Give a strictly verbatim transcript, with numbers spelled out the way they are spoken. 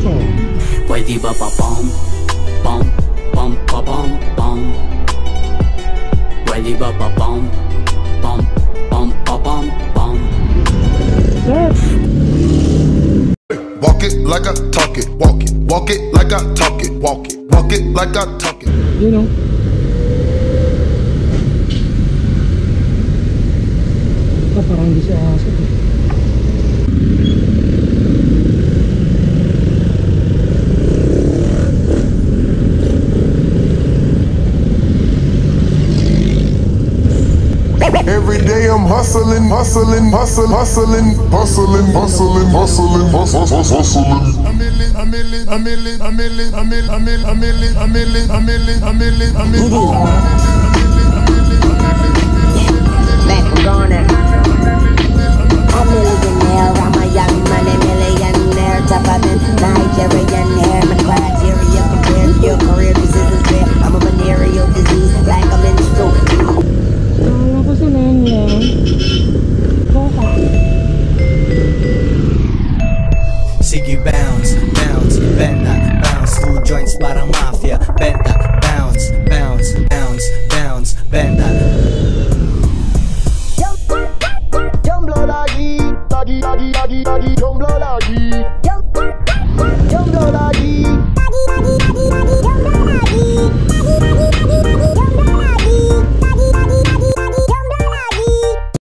Pwede ba pa pom pom pom pa pom pom? Pwede ba pa pom pom pom pa pom pom? Walk it like I talk it, walk it, walk it like I talk it, walk it, walk it like I talk it. You know. Ah, parang hindi siya aso. Every day I'm hustling, hustling, hustling, hustling, hustling, hustling, hustling, hustling, hustling. A million, a million, a million, a million, a million, a million, a million, a million, a million, a million, a million. Back from Garner. A millionaire, I'm a young money millionaire. Tougher than Nigerian hair. My criteria compared to your career, this isn't fair. I'm a venereal disease, like I'm in school. Sige bounce, bounce, benta, bounce, two joints parang mafia, benta, bounce, bounce, bounce, bounce, benta. Jump blow doggy, doggy, doggy, doggy, doggy, jump blow doggy, jump blow doggy.